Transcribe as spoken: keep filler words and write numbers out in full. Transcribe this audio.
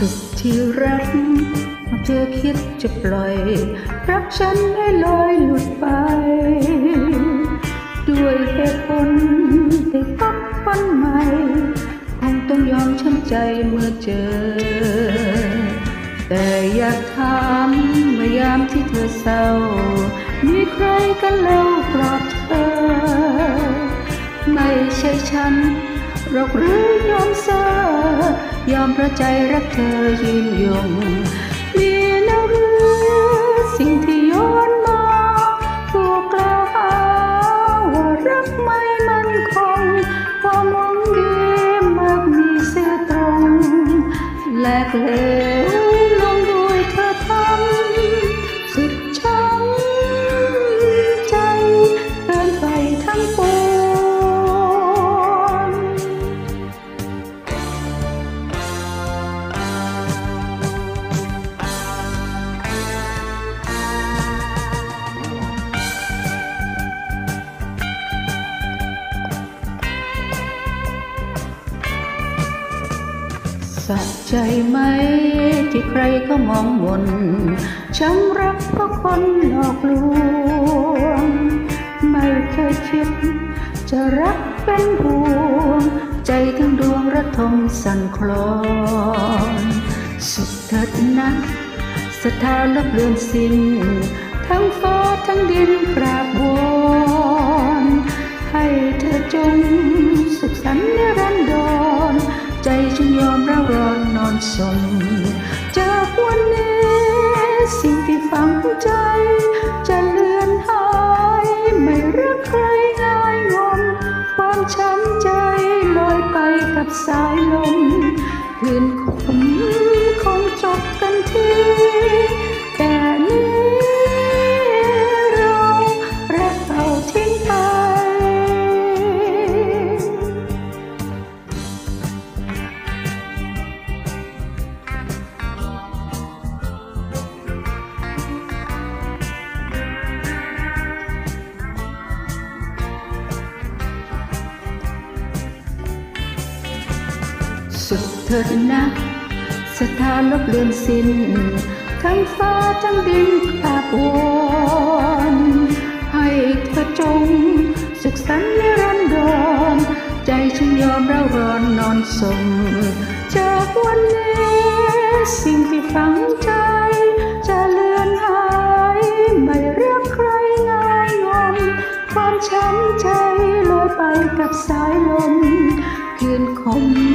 สุดที่รักเธอคิดจะปล่อยรักฉันให้ลอยหลุดไปด้วยเหตุผลที่พักฝันใหม่คงต้องยอมช้ำใจเมื่อเจอแต่อยากถามเมื่อยามที่เธอเศร้ามีใครกันเล่าปลอบเธอไม่ใช่ฉันหรอกหรือยอมเสียยอมเพราะใจรักเธอยืนยงมีนะหรือสิ่งที่ย้อนมาถูกกล่าวหาว่ารักไม่มั่นคงความหวังดีมากมีเสียตรงแลกเหลวลงด้วยเธอทำสุดช้ำใจเกินไปทั้งปวงสะใจไหมที่ใครเขามองมนช้ำรักเพราะคนหลอกลวงไม่เคยคิดจะรักเป็นห่วงใจทั้งดวงระทมสั่นคลอนสุดเถิดนะศรัทธาลบเลือนสิ้นทั้งฟ้าทั้งดินกราบวอนให้เธอจงสุขสันต์นิรันดรใจฉันยอมเราร้อนนอนสมจากวันนี้สิ่งที่ฝังใจจะเลือนหายไม่รักใครง่ายงมความช้ำใจลอยไปกับสายลมคืนคมคงจบกันทีแต่นี้เรารักเราทิ้งไปสุดเถิดนะศรัทธาลบเลือนสิ้นทั้งฟ้าทั้งดินกราบวอนให้เธอจงสุขสันต์นิรันดรใจฉันยอมเราร้อนนอนสมจากวันนี้สิ่งที่ฝังใจจะเลือนหายไม่รักใครง่ายงมความช้ำใจลอยไปกับสายลมคืนคม